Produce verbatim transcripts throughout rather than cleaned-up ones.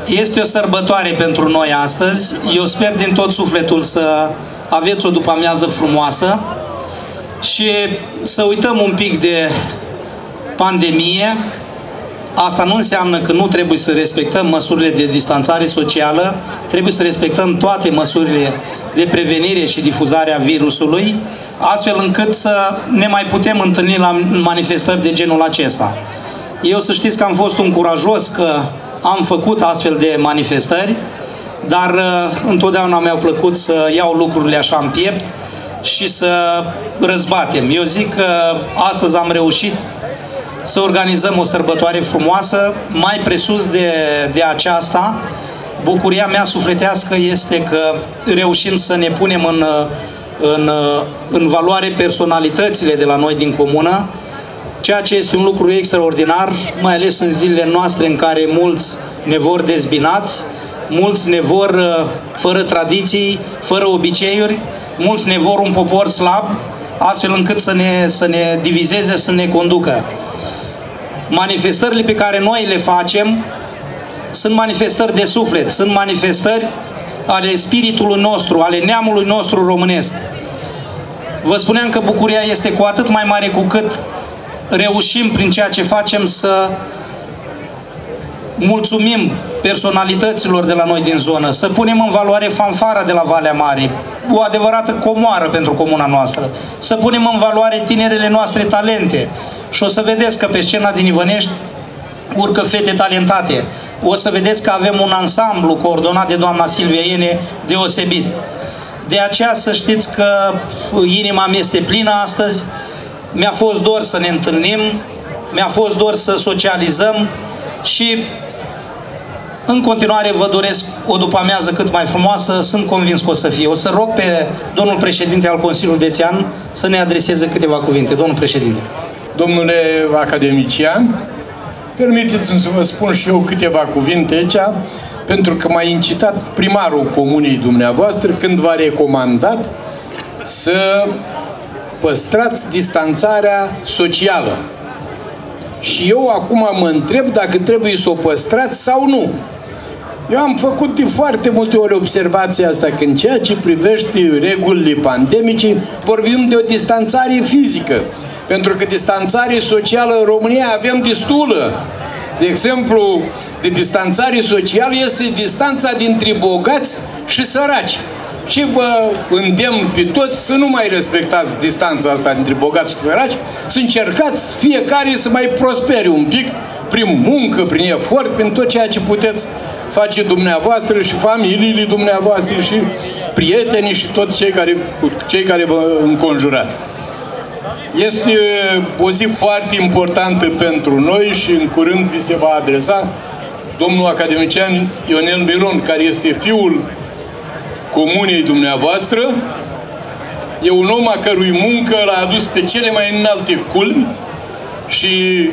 Este o sărbătoare pentru noi astăzi. Eu sper din tot sufletul să aveți o după-amiază frumoasă și să uităm un pic de pandemie. Asta nu înseamnă că nu trebuie să respectăm măsurile de distanțare socială, trebuie să respectăm toate măsurile de prevenire și difuzare a virusului, astfel încât să ne mai putem întâlni la manifestări de genul acesta. Eu să știți că am fost un curajos, că am făcut astfel de manifestări, dar întotdeauna mi-au plăcut să iau lucrurile așa în piept și să răzbatem. Eu zic că astăzi am reușit să organizăm o sărbătoare frumoasă. Mai presus de, de aceasta, bucuria mea sufletească este că reușim să ne punem în, în, în valoare personalitățile de la noi din comună, ceea ce este un lucru extraordinar, mai ales în zilele noastre în care mulți ne vor dezbinați, mulți ne vor fără tradiții, fără obiceiuri, mulți ne vor un popor slab, astfel încât să ne, să ne divizeze, să ne conducă. Manifestările pe care noi le facem sunt manifestări de suflet, sunt manifestări ale spiritului nostru, ale neamului nostru românesc. Vă spuneam că bucuria este cu atât mai mare cu cât reușim prin ceea ce facem să mulțumim personalităților de la noi din zonă, să punem în valoare fanfara de la Valea Mare, o adevărată comoară pentru comuna noastră, să punem în valoare tinerele noastre talente. Și o să vedeți că pe scena din Ivănești urcă fete talentate. O să vedeți că avem un ansamblu coordonat de doamna Silvia Iene deosebit. De aceea să știți că inima mi este plină astăzi. Mi-a fost dor să ne întâlnim, mi-a fost dor să socializăm și în continuare vă doresc o după-amiază cât mai frumoasă. Sunt convins că o să fie. O să rog pe domnul președinte al Consiliului Județean să ne adreseze câteva cuvinte. Domnul președinte. Domnule academician, permiteți-mi să vă spun și eu câteva cuvinte aici, pentru că m-a incitat primarul comunei dumneavoastră când v-a recomandat să păstrați distanțarea socială. Și eu acum mă întreb dacă trebuie să o păstrați sau nu. Eu am făcut de foarte multe ori observația asta, că în ceea ce privește regulile pandemice, vorbim de o distanțare fizică. Pentru că distanțare socială în România avem destulă. De exemplu, de distanțare socială este distanța dintre bogați și săraci. Și vă îndemn pe toți să nu mai respectați distanța asta dintre bogați și săraci, să încercați fiecare să mai prospere un pic prin muncă, prin efort, prin tot ceea ce puteți face dumneavoastră și familiile dumneavoastră și prietenii și toți cei care, cei care vă înconjurați. Este o zi foarte importantă pentru noi și în curând vi se va adresa domnul academician Ionel Miron, care este fiul comunei dumneavoastră. E un om a cărui muncă l-a adus pe cele mai înalte culmi și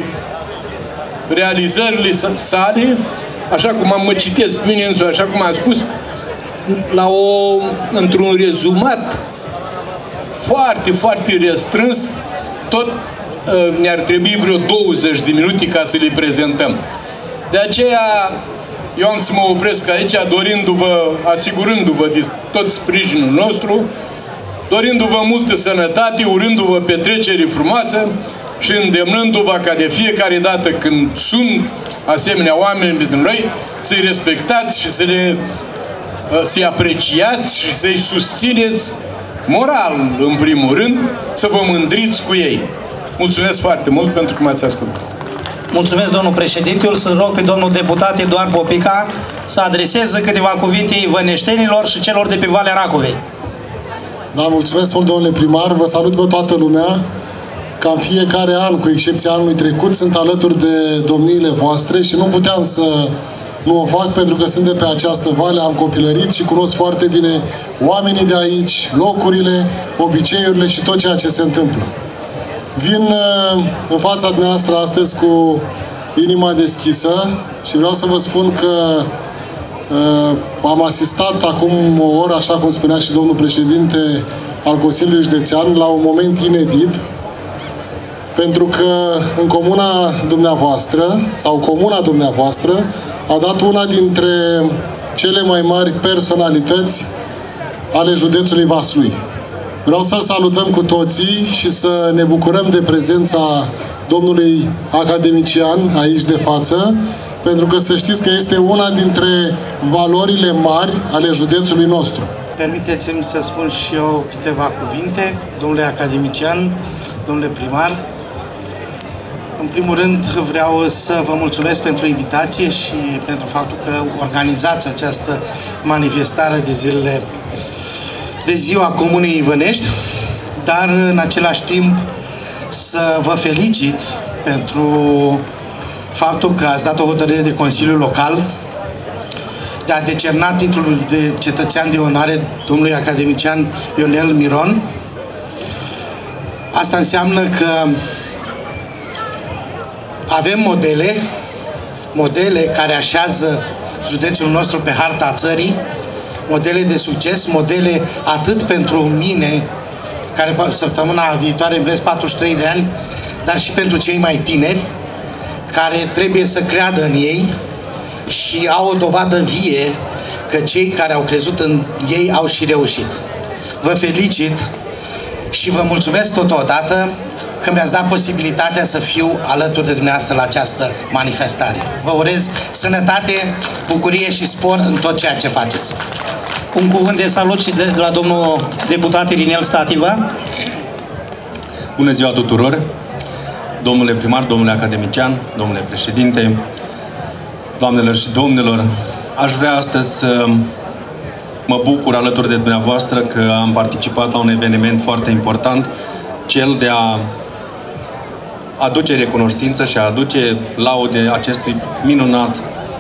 realizările sale, așa cum am mă citesc pe mine însuși, așa cum am spus, la o, într-un rezumat foarte, foarte restrâns, tot uh, ne-ar trebui vreo douăzeci de minute ca să le prezentăm. De aceea, eu am să mă opresc aici, dorindu-vă, asigurându-vă de tot sprijinul nostru, dorindu-vă multă sănătate, urându-vă petrecere frumoasă și îndemnându-vă ca de fiecare dată când sunt asemenea oameni dintre noi, să-i respectați și să le să-i apreciați și să-i susțineți moral, în primul rând, să vă mândriți cu ei. Mulțumesc foarte mult pentru că m-ați ascultat. Mulțumesc, domnul președinte. Eu să rog pe domnul deputat Eduard Popica să adreseze câteva cuvinte ivăneștenilor și celor de pe Valea Racovei. Da, mulțumesc mult, domnule primar. Vă salut pe toată lumea. Ca în fiecare an, cu excepția anului trecut, sunt alături de domniile voastre și nu puteam să nu o fac pentru că sunt de pe această vale, am copilărit și cunosc foarte bine oamenii de aici, locurile, obiceiurile și tot ceea ce se întâmplă. Vin în fața dumneavoastră astăzi cu inima deschisă și vreau să vă spun că uh, am asistat acum o oră, așa cum spunea și domnul președinte al Consiliului Județean, la un moment inedit, pentru că în comuna dumneavoastră, sau comuna dumneavoastră, a dat una dintre cele mai mari personalități ale județului Vaslui. Vreau să-l salutăm cu toții și să ne bucurăm de prezența domnului academician aici de față, pentru că să știți că este una dintre valorile mari ale județului nostru. Permiteți-mi să spun și eu câteva cuvinte, domnule academician, domnule primar. În primul rând vreau să vă mulțumesc pentru invitație și pentru faptul că organizați această manifestare de zilele de ziua Comunei Ivănești, dar în același timp să vă felicit pentru faptul că ați dat o hotărâre de Consiliul Local de a decerna titlul de cetățean de onoare domnului academician Ionel Miron. Asta înseamnă că avem modele, modele care așează județul nostru pe harta țării, modele de succes, modele atât pentru mine, care săptămâna viitoare împlesc patruzeci și trei de ani, dar și pentru cei mai tineri, care trebuie să creadă în ei și au o dovadă vie că cei care au crezut în ei au și reușit. Vă felicit și vă mulțumesc totodată că mi-ați dat posibilitatea să fiu alături de dumneavoastră la această manifestare. Vă urez sănătate, bucurie și spor în tot ceea ce faceți. Un cuvânt de salut și de la domnul deputat Irinel Stativa. Bună ziua tuturor! Domnule primar, domnule academician, domnule președinte, doamnelor și domnilor, aș vrea astăzi să mă bucur alături de dumneavoastră că am participat la un eveniment foarte important, cel de a aduce recunoștință și a aduce laude acestui minunat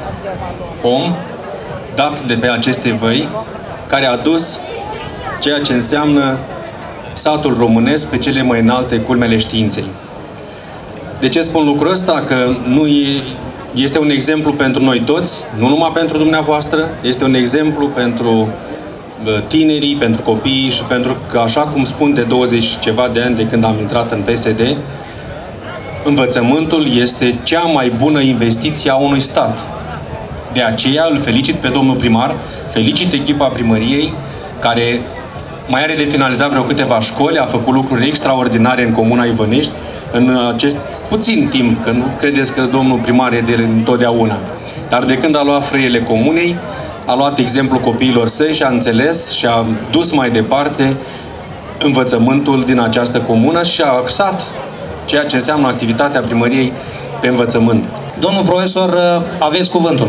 om dat de pe aceste văi, care a dus ceea ce înseamnă satul românesc pe cele mai înalte culmele științei. De ce spun lucrul ăsta? Că nu e, este un exemplu pentru noi toți, nu numai pentru dumneavoastră, este un exemplu pentru tinerii, pentru copiii și pentru că, așa cum spun de douăzeci și ceva de ani de când am intrat în P S D, învățământul este cea mai bună investiție a unui stat. De aceea îl felicit pe domnul primar, felicit echipa primăriei, care mai are de finalizat vreo câteva școli, a făcut lucruri extraordinare în Comuna Ivănești, în acest puțin timp, că nu credeți că domnul primar e de întotdeauna. Dar de când a luat frâiele comunei, a luat exemplul copiilor săi și a înțeles și a dus mai departe învățământul din această comună și a axat ceea ce înseamnă activitatea primăriei pe învățământ. Domnul profesor, aveți cuvântul.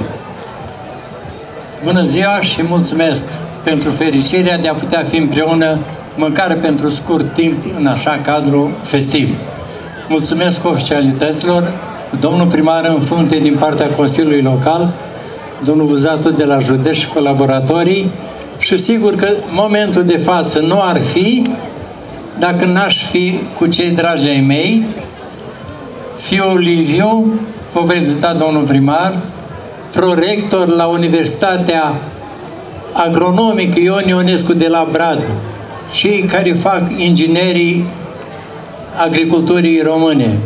Bună ziua și mulțumesc pentru fericirea de a putea fi împreună, măcar pentru scurt timp, în așa cadru festiv. Mulțumesc oficialităților, cu domnul primar în frunte din partea Consiliului Local, domnul Vuzatu de la județ și colaboratorii, și sigur că momentul de față nu ar fi dacă n-aș fi cu cei dragi ai mei, fiul Liviu, vă prezenta domnul primar, prorector la Universitatea Agronomică Ion Ionescu de la Brad, cei care fac inginerii agriculturii române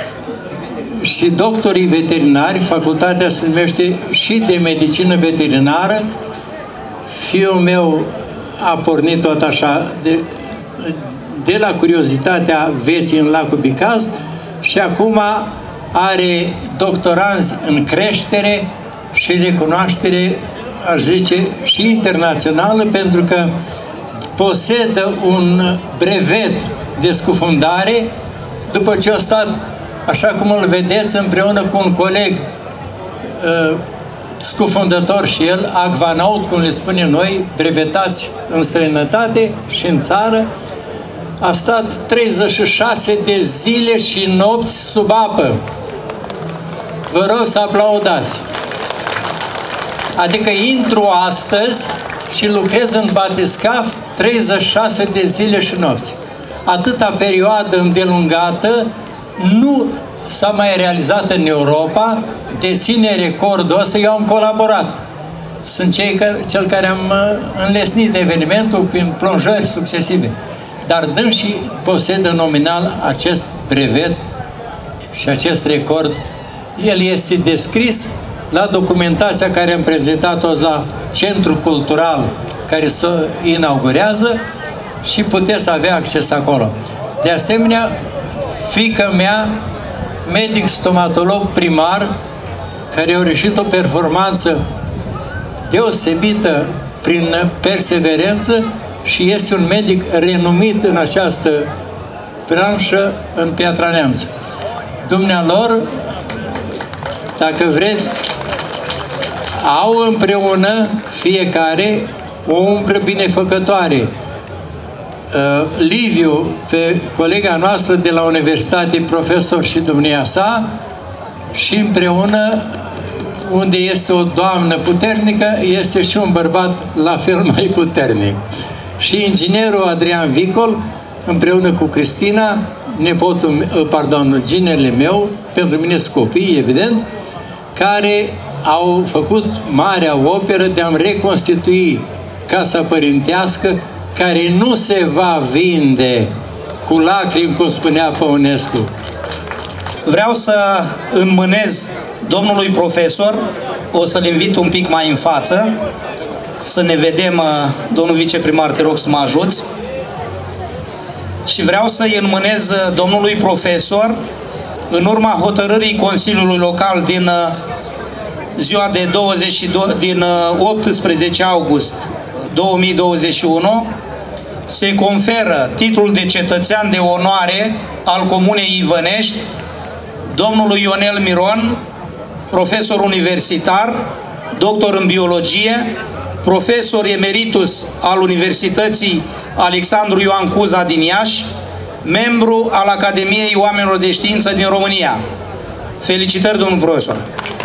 și doctorii veterinari, facultatea se numește și de medicină veterinară. Fiul meu a pornit tot așa de, de la curiozitatea vieții în lacul Bicaz și acum are doctoranzi în creștere și recunoaștere, aș zice, și internațională, pentru că posedă un brevet de scufundare după ce a stat, așa cum îl vedeți, împreună cu un coleg uh, scufundător și el, acvanaut, cum le spunem noi, brevetați în străinătate și în țară, a stat treizeci și șase de zile și nopți sub apă. Vă rog să aplaudați. Adică intru astăzi și lucrez în batiscaf treizeci și șase de zile și nopți. Atâta perioadă îndelungată nu s-a mai realizat în Europa, deține recordul ăsta, eu am colaborat. Sunt cei că, cel care am înlesnit evenimentul prin plonjări succesive. Dar dânsii posedă nominal acest brevet și acest record. El este descris la documentația care am prezentat-o la Centrul Cultural care se inaugurează și puteți avea acces acolo. De asemenea, fiica mea, medic stomatolog primar, care a reușit o performanță deosebită prin perseverență și este un medic renumit în această branșă în Piatra Neamț. Dumnealor, dacă vreți, au împreună fiecare o umbră binefăcătoare. Uh, Liviu, pe colega noastră de la Universitate, profesor și domnia sa, și împreună, unde este o doamnă puternică, este și un bărbat la fel mai puternic. Și inginerul Adrian Vicol, împreună cu Cristina, nepotul, pardon, ginerele meu, pentru mine sunt copii, evident, care au făcut marea operă de a-mi reconstitui casa părintească, care nu se va vinde cu lacrimi, cum spunea Păunescu. Vreau să înmânez domnului profesor, o să-l invit un pic mai în față, să ne vedem, domnul viceprimar, te rog să mă ajuți. Și vreau să-i înmânez domnului profesor, în urma hotărârii Consiliului Local din ziua de douăzeci și doi, din optsprezece august două mii douăzeci și unu, se conferă titlul de cetățean de onoare al Comunei Ivănești domnului Ionel Miron, profesor universitar, doctor în biologie, profesor emeritus al Universității Alexandru Ioan Cuza din Iași, membru al Academiei Oamenilor de Știință din România. Felicitări, domnul profesor!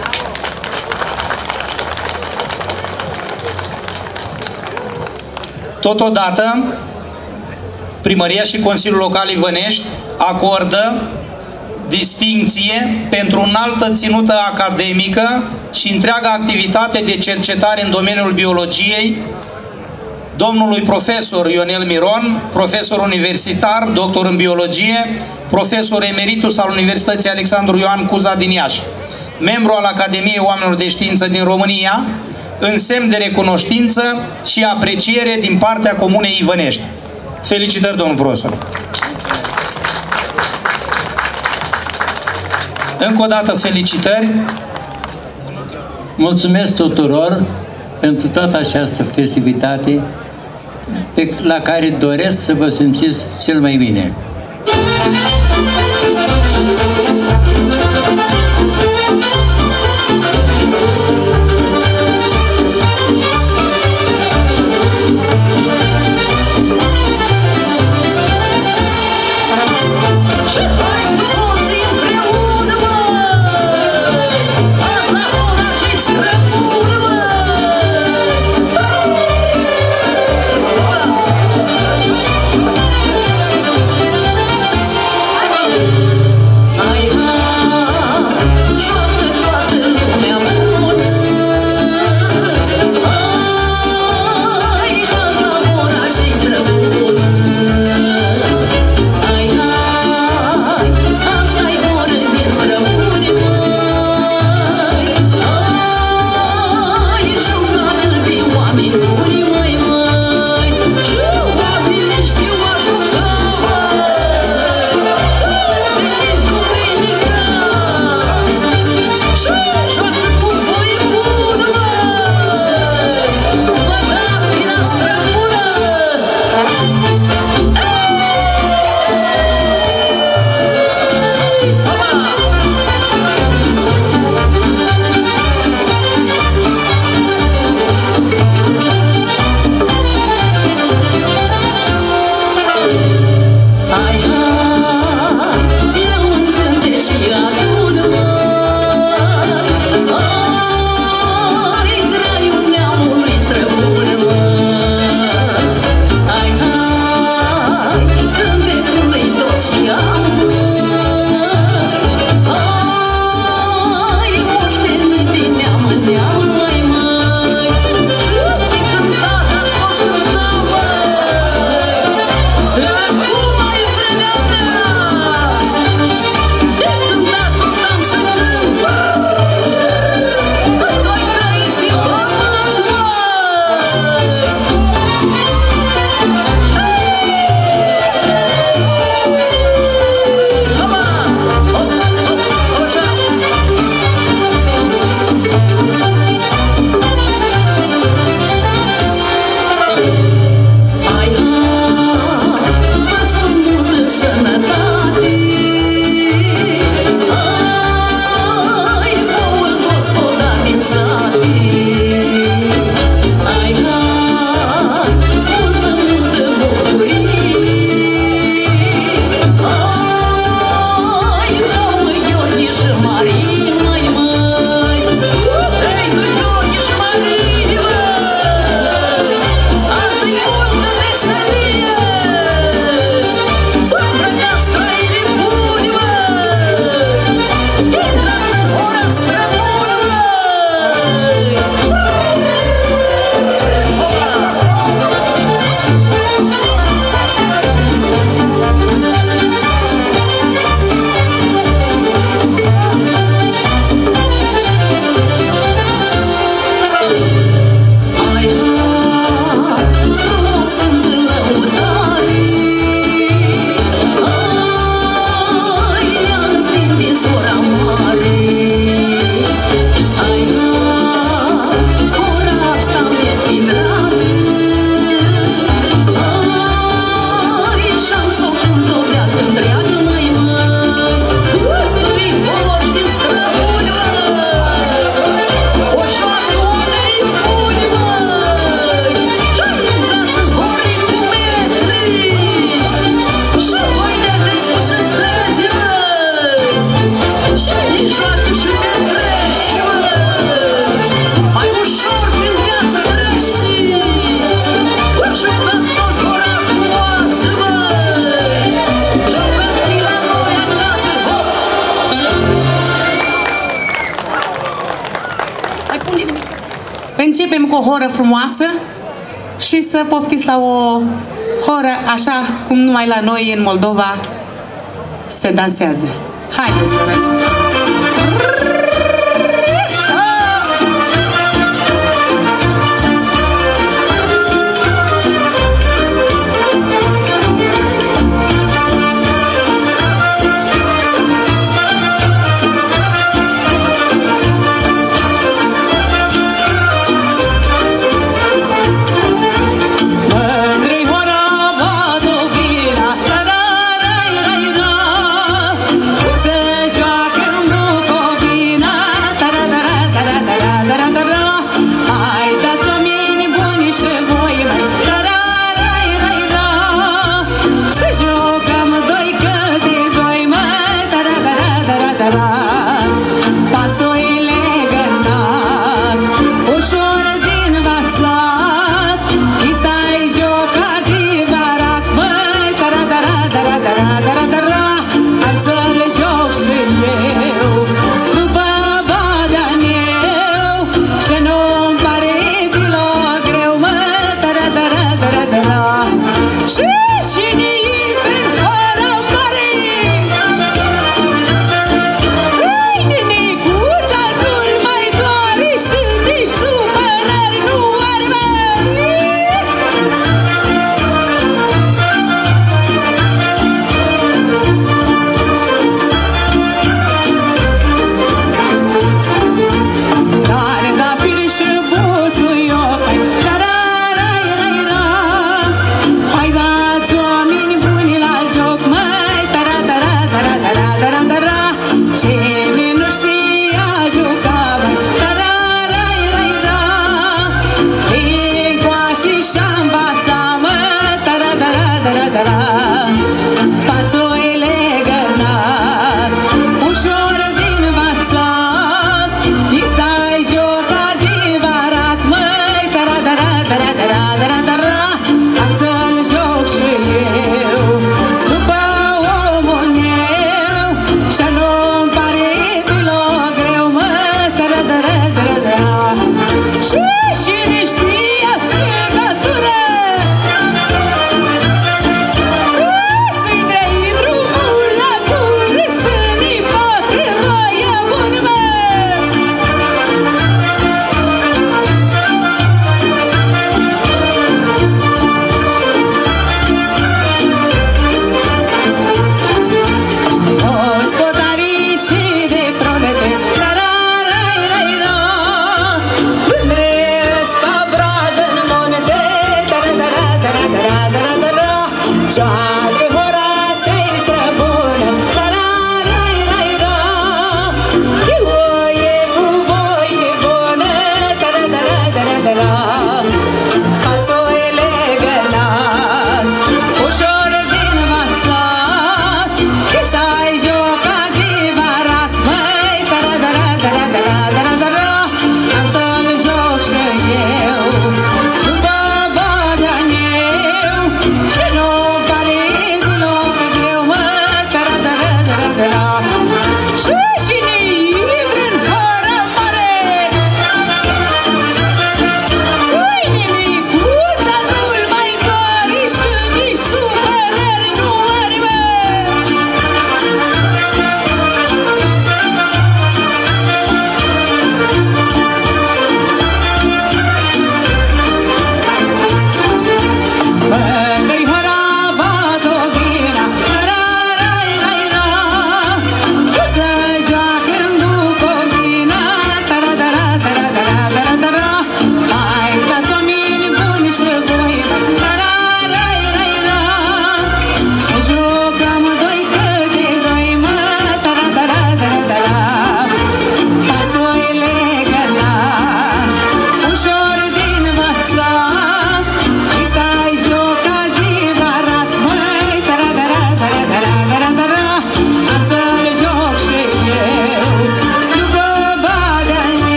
Totodată, Primăria și Consiliul Local Ivănești acordă distincție pentru înaltă ținută academică și întreaga activitate de cercetare în domeniul biologiei domnului profesor Ionel Miron, profesor universitar, doctor în biologie, profesor emeritus al Universității Alexandru Ioan Cuza din Iași, membru al Academiei Oamenilor de Știință din România, în semn de recunoștință și apreciere din partea Comunei Ivănești. Felicitări, domnul profesor! Încă o dată felicitări! Mulțumesc tuturor pentru toată această festivitate pe, la care doresc să vă simțiți cel mai bine. începem cu o horă frumoasă și să poftiți la o horă așa cum numai la noi în Moldova se dansează. Haideți, vă rog! Să joacă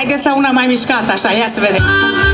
Haideți la una mai mișcată, așa, ia să vedem.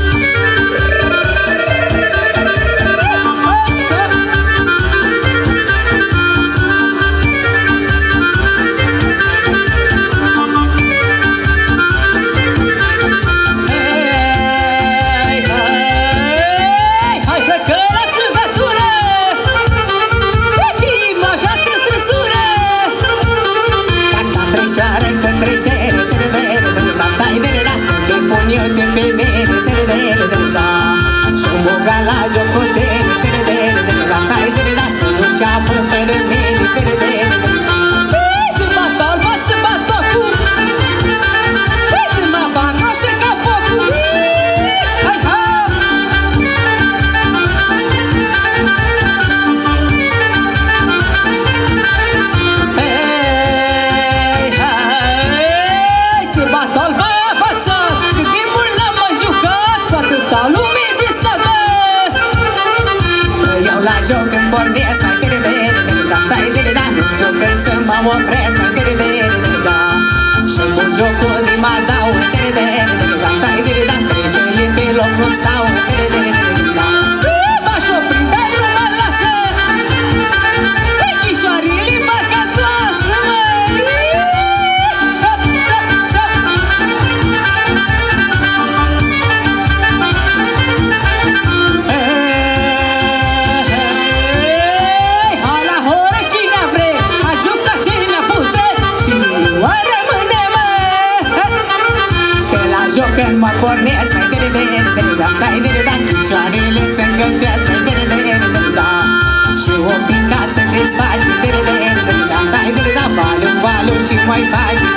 Când mă pornesc, mai dere dere dere da, dai dere da, chișoarele se încălcesc, mai dere dere dere da, și o pica se desfaci, dere dere dere da, dai dere da, valul valul și mai faci.